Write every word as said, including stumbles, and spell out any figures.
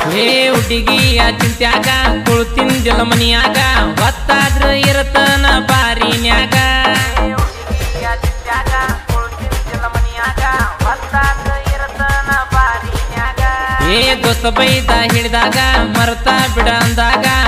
ಹೇ ಹುಡುಗಿಯ ಚಿಂತ್ಯಾಗ ಕುಳಿತಿಂದಿಲ್ಲ ಮನಿಯಾಗ ಹೊತ್ತಾದ್ರ ಇರತನ ಬಾರಿನ್ಯಾಗ ಏ ದೋಸ್ತ ಬೈದ ಹಿಡಿದಾಗ ಮರ್ತ ಬಿಡ ಅಂದಾಗ